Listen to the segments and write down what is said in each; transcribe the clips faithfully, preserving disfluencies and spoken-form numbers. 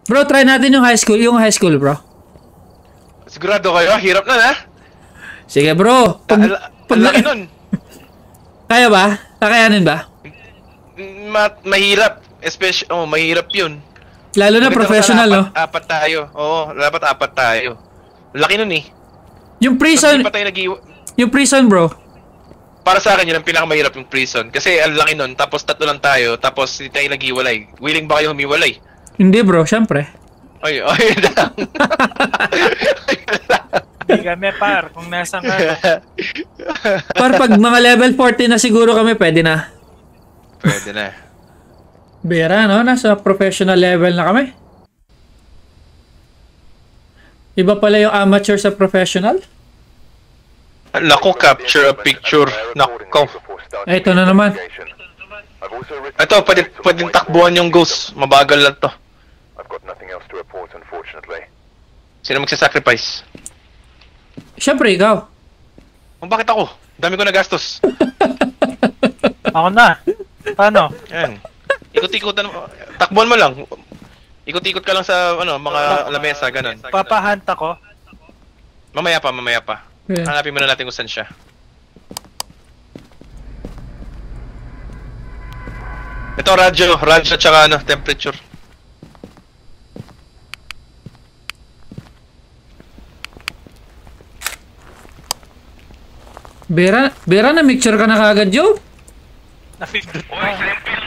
Bro, try natin yung high school, yung high school, bro. Sigurado kayo? Hirap na, ha? Sige, bro. Pag, Al pag, laki nun. Kaya ba? Kakayanin ba? Ma mahirap. Especially, oh, mahirap yun. Lalo na Maganda professional, apat, no? Apat tayo. Oo, dapat apat tayo. Laki nun eh. Yung prison, pa tayo nag yung prison, bro. Para sa akin, yun ang pinakamahirap yung prison. Kasi ang laki nun, tapos tatlo lang tayo, tapos hindi tayo nag-iwalay. Willing ba kayo humiwalay? Hindi, bro, syempre. Ay, ay, lang. Hindi kami, par. Kung nasa nga. Par, pag mga level forty na siguro kami, pwede na. Pwede na. Bira, no? Nasa professional level na kami. Iba pala yung amateur sa professional. Nako, capture a picture. Nako. Ay, ito na naman. Ito, pwede, pwedeng takbuhan yung ghost. Mabagal lang to. Sino magsasacrifice? Siyempre, ikaw. Oh, bakit ako? Dami ko nagastos. Ako na. Paano? Yan. Ikot-ikotan mo. Takbuhan mo lang. Ikot-ikot ka lang sa ano, mga lamesa, ganun. Papahanta ko. Mamaya pa, mamaya pa. Yeah. Hanapin muna natin kung saan siya. Ito, radyo. Radyo at saka ano, temperature. Bira, Bira na mixture ka na kagad, Joe? Na-feedback ko. Uy, sample.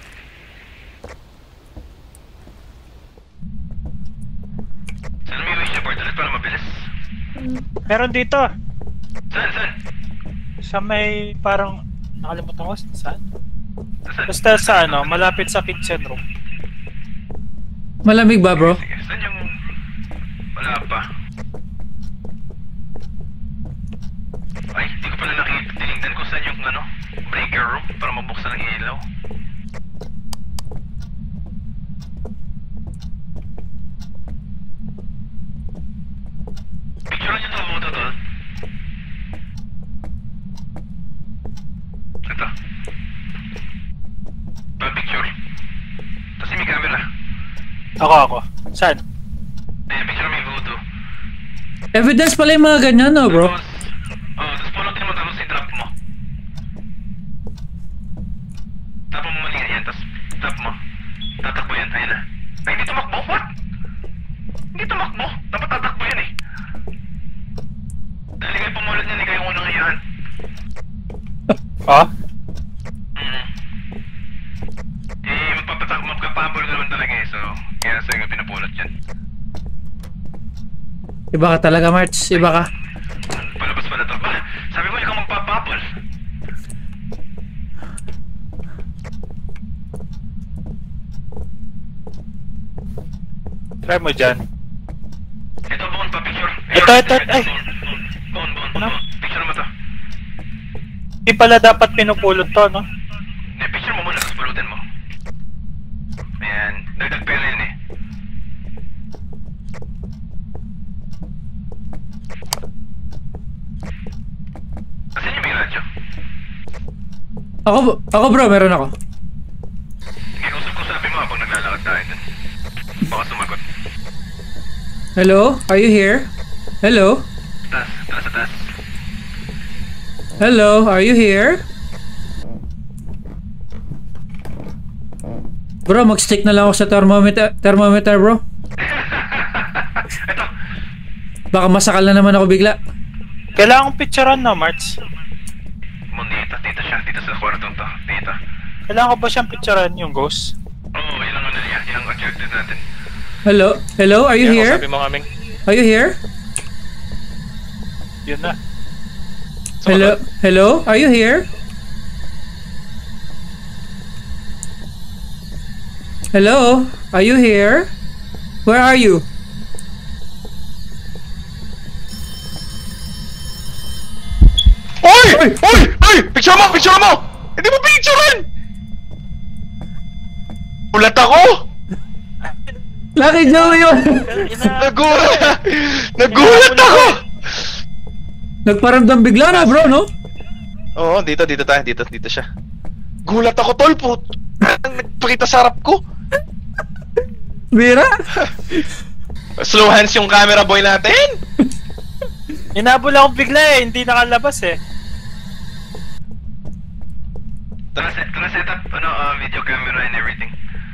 Saan may wish board ulit para mabilis? Meron dito. Saan, saan? Sa may parang... Nakalimutan ko saan? Basta sa ano, malapit sa kitchen room. Malamig ba, bro? Sige, saan yung... Wala pa. Ay, hindi ko pala nakitinignan kung saan yung ano, breaker room para mabuksan ang ilaw. Picture nyo ito, photo to. Ito. Pa-picture. Tapos may camera. Ako, ako. Saan? Ayan, picture may photo. Evidence pala yung mga ganyan, no, bro? Tapos, oh, tapos punutin mo tapos i-drop mo. Tap mo mali yan, tapos tap mo. Tatakbo yan, ayun na. Ay, hindi tumakbo? What? Hindi tumakbo? Dapat tatakbo yan eh. Dahil kayo pumulot niya, hindi kayo unang ngayon. Ah? Mm. Eh, magpapatak, magkapabol ka naman talaga eh, so kaya sa'yo nga pinapulot yan. Iba ka talaga, March. Iba ka. Palabas pala to. Ba, sabi mo ikaw magpapabol. Try mo dyan. Ito, buon pa picture. Ito, ito, ay. Buon, buon, buon. Picture mo to. Hindi pala dapat pinupulot to, no? Eh, picture mo muna, tapos pulutin mo. Ayan, dagdag pera yun eh. Asan yung may radyo? Ako, ako bro, meron ako. Sige, usap ko sabi mo habang naglalakad tayo dun. Baka sumagot. Hello? Are you here? Hello? Taas, taas sa taas. Hello? Are you here? Bro, mag-stick na lang ako sa thermometer, thermometer bro. Ito. Baka masakal na naman ako bigla. Kailangan kong picturean na, Marts. Mo, dito, dito siya. Dito sa kwartong to. Dito. Kailangan ko ba siyang picturean yung ghost? Oo, oh, ilang ano niya. Ilang objective natin. Hello? Hello? Are you Kaya here? sabi mo kaming... Are you here? Yun na. Hello? Hello? Are you here? Hello? Are you here? Where are you? Oy! Oy! Oy! Oy! Picture mo! Picture mo! Hindi mo picturean! Ulat ako! Lucky Joe yun! Nagulat! Nagulat ako! Nagparamdam bigla na bro, no? Oo, dito, dito tayo. Dito, dito siya. Gulat ako, tol po. Nagpakita sa harap ko. Bira? Slow hands yung camera boy natin. Inabol ako bigla eh, hindi nakalabas eh. Tara set, tara set up, ano, uh, video camera and everything.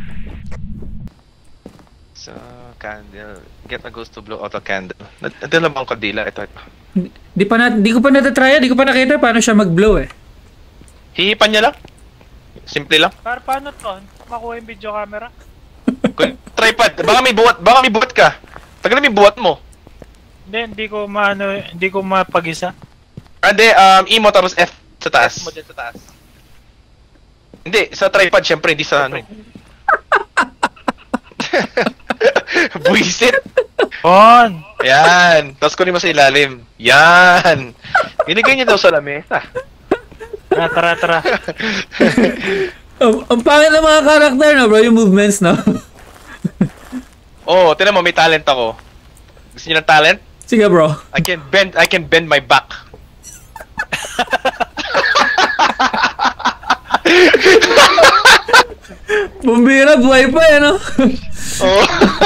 So, candle. Get a ghost to blow out a candle. Nandiyan lang ba ang kandila? Ito, ito. Di, di pa na, di ko pa natatry, di ko pa nakita paano siya mag-blow eh. Hihipan niya lang. Simple lang. Par, paano to? Makuha yung video camera? Kung tripod, baka may buhat, baka may buhat ka. Tagal may buhat mo. Hindi, hindi ko maano, hindi ko mapag-isa. Ande, um, E mo tapos F sa taas. F mo dyan sa taas. Hindi, sa tripod syempre, hindi sa ano. Buisit. On! Yan. Tapos kunin mo sa ilalim. Yan. Binigay niya daw sa lamesa. Tara, tara, tara. Ang, ang pangit ng mga karakter no bro, yung movements no. Oh, tinan mo, may talent ako. Gusto niyo ng talent? Sige bro. I can bend, I can bend my back. Bumbira, buhay pa eh no. Oh.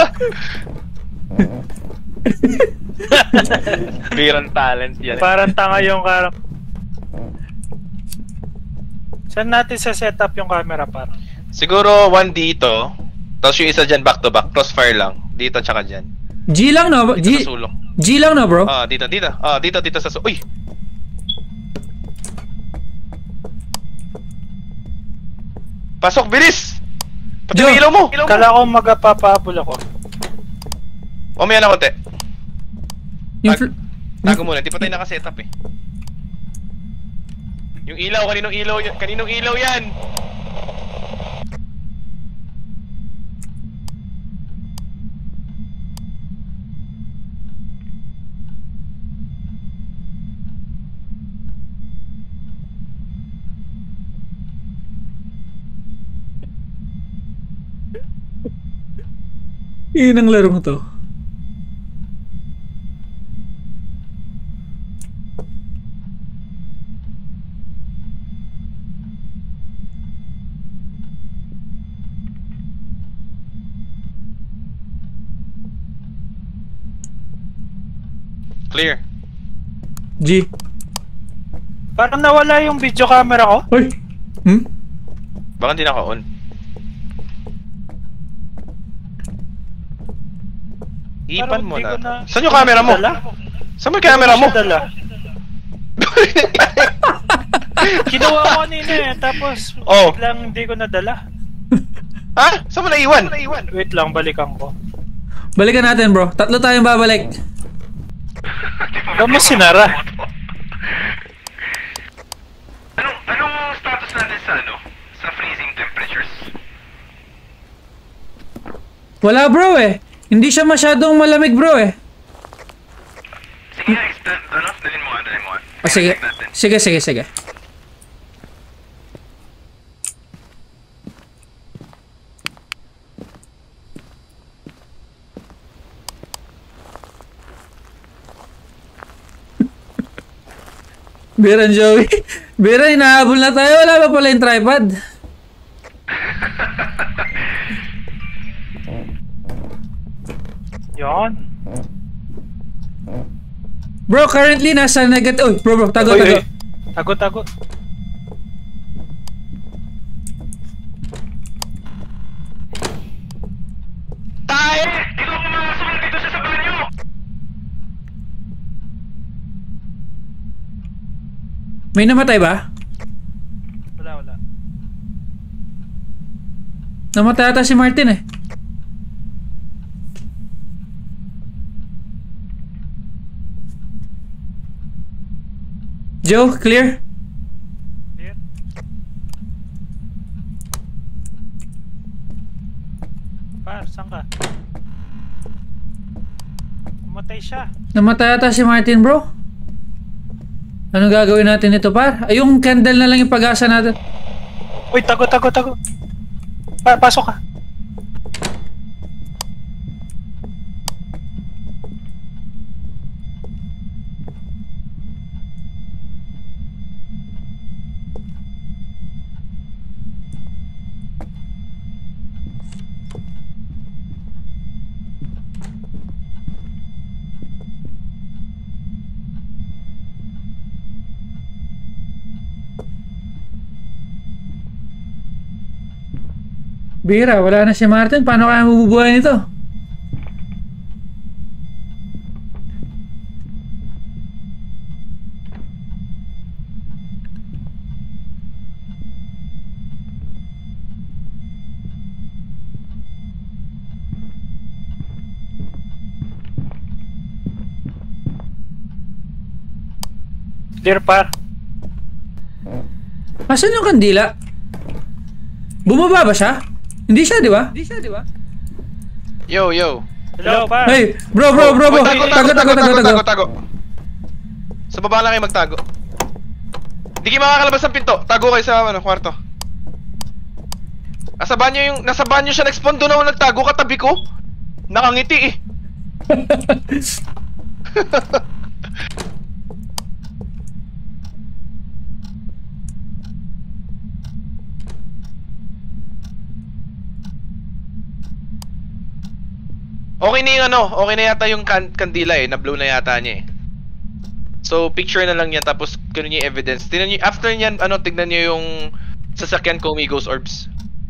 Birang talent yan. Parang tanga yung karak. Saan natin sa setup yung camera par? Siguro one dito, tapos yung isa dyan back to back, crossfire lang. Dito tsaka dyan. G lang no? Dito G, sa sulok. G lang no bro? Ah, dito, dito. Ah, dito, dito sa sulok. Uy! Pasok, bilis! Pati Joe! yung ilaw mo! Ilaw mo! Kala ko magpapabol ako. O, may na konti. Yung Tag- fl- Tago muna, hindi pa tayo nakasetup eh. Yung ilaw, kaninong ilaw yan? Kaninong ilaw yan? Yun ang larong to. Clear. G. Parang nawala yung video camera ko. Hoy! Hmm? Baka hindi naka-on. Ipan Parang mo hindi ko na. na- Saan yung camera mo? Dala? Saan mo yung camera mo? Siya dala. Kinuha ko kanina eh, tapos Oh. biglang hindi ko nadala. Ha? Saan mo naiwan? Wait lang, balikan ko. Balikan natin bro. Tatlo tayong babalik. Ba't mo sinara? Anong, anong status natin sa ano? Sa freezing temperatures? Wala bro eh. Hindi siya masyadong malamig bro eh. Sige nga, extend, ano? Dalhin mo nga, dalhin mo nga. O sige. Check natin. Sige, sige, sige. Biran Joey. Biran, inahabol na tayo. Wala pa pala yung tripod. Yon. Bro, currently nasa negative. Uy, bro, bro, tago, Uy, tago. uy. Tago, tago. Tayo! Dito ako pumasok! Dito siya sa banyo! May namatay ba? Wala, wala. Namatay ata si Martin eh. Joe, clear? Clear? Par, saan ka? Umatay siya. Namatay ata si Martin, bro. Anong gagawin natin ito, par? Ay, yung candle na lang yung pag-asa natin. Uy, tago, tago, tago. Par, pasok ka. Bira, wala na si Martin. Paano kaya mabubuhay nito? Clear par. Asan yung kandila? Bumaba ba siya? Hindi siya, di ba? Hindi siya, di ba? Yo, yo. Hello par. Hey, bro, bro, bro, bro. Tago, tago, tago, tago, tago, tago. Sa baba lang kayo magtago. Hindi kayo makakalabas ng pinto. Tago kayo sa ano, kwarto. Nasa banyo yung, nasa banyo siya nag-spawn. Doon ako nagtago, katabi ko. Nakangiti eh. Okay na yung ano, okay na yata yung kan kandila eh, na-blow na yata niya eh. So, picture na lang yan, tapos kunin niyo yung evidence. Tingnan niyo, after niyan, ano, tignan niyo yung sasakyan ko, may ghost orbs.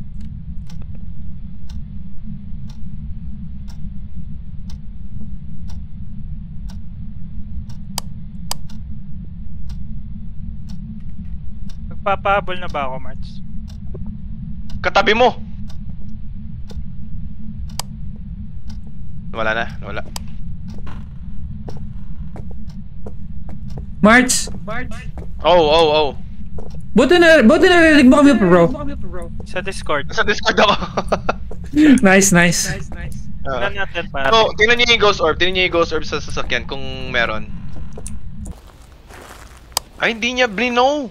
Magpapahabol na ba ako, Marts? Katabi mo! Wala na, wala. March! Oh, oh, oh. Buti na, buti narinig mo kami, bro. Sa Discord. Sa Discord ako. Nice, nice. Uh, Tignan natin par. so, tingnan niyo yung ghost orb. Tingnan niyo yung ghost orb sa sasakyan kung meron. Ay, hindi niya blino.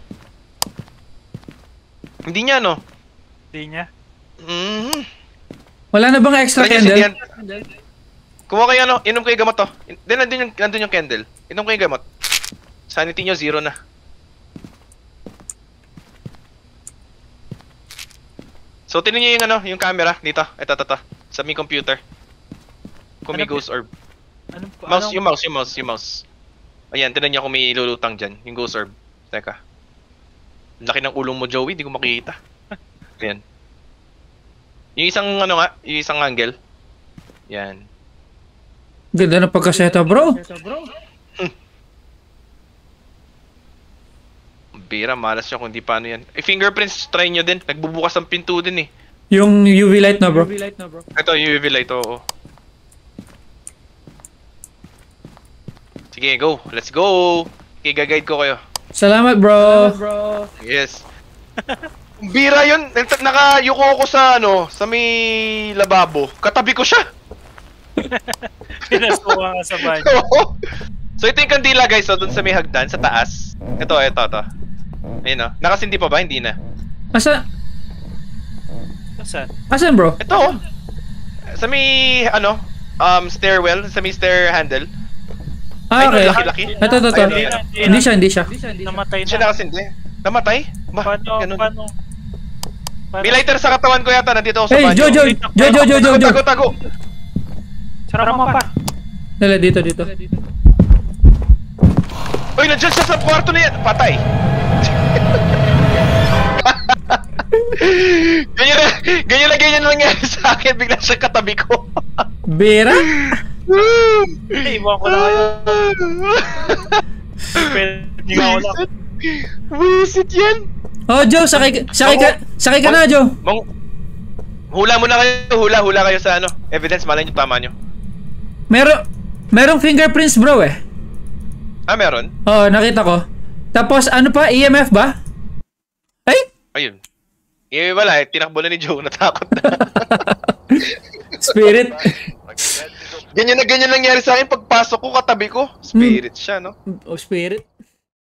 Hindi niya, no? Hindi niya. Mm-hmm. Wala na bang extra Try niya candle? sindihan. Kumuha kayo ano, inom kayo gamot to. Hindi, nandun yung, nandun yung candle. Inom kayo gamot. Sanity nyo, zero na. So, tinan nyo yung ano, yung camera dito. Ito, ito, ito. Sa may computer. Kung may Ano ghost orb. Anong, Mouse, anong, yung mouse, yung mouse, yung mouse. Ayan, tinan nyo kung may lulutang dyan. Yung ghost orb. Teka. Laki ng ulong mo, Joey. Di ko makikita. Ayan. Yung isang ano nga, yung isang angle. Yan. Ganda na pagkaseta, bro. Bira, malas siya kung di paano yan. Eh, fingerprints, try nyo din. Nagbubukas ang pinto din eh. Yung U V light na, bro. Ito, yung U V light, oo. Sige, go. Let's go. Okay, gaguide ko kayo. Salamat, bro. Yes. Bira yun. Naka-yuko ko sa ano, sa may lababo. Katabi ko siya. pinasuwa ka sa banyo. Oo. So ito yung kandila guys, so dun sa may hagdan, sa taas. Ito, ito, ito. Ayun o. Nakasindi pa ba? Hindi na. Asa? Saan? Asan, bro? Ito oh. Sa may, ano, um, stairwell, sa may stair handle. Ah, okay. Ay, laki-laki. Ito, ito, ito. Ayun, ayun. Hindi siya, hindi siya. Namatay Siya na. nakasindi. Namatay? Ba? Paano, Ganun. paano? paano? May lighter sa katawan ko yata, nandito ako sa Hey, banyo. Jojo! Jojo, Jojo, Tago, Jojo! tago, tago. Sarap mo pa. Dala, dito, dito. Uy, nandiyan siya sa kwarto na yan. Patay. ganyan na, ganyan na ganyan na nangyari sa akin. Bigla siya katabi ko. Bira? Eh, iwan ko na kayo. Pwede nga ako lang. Wisit yan. Oh, Joe, sakay, sakay ka, sakay ka na, Joe. Mang, hula muna kayo. Hula, hula kayo sa ano. Evidence, malay nyo, tama nyo. Meron, merong fingerprints, bro, eh. Ah, meron? Oo, oh, nakita ko. Tapos, ano pa, E M F ba? Ay! Ayun. Eh, wala eh. Tinakbo na ni Joe. Natakot na. Spirit. Ganyan na ganyan nangyari sa akin. Pagpasok ko, katabi ko. Spirit siya, no? Oh, spirit.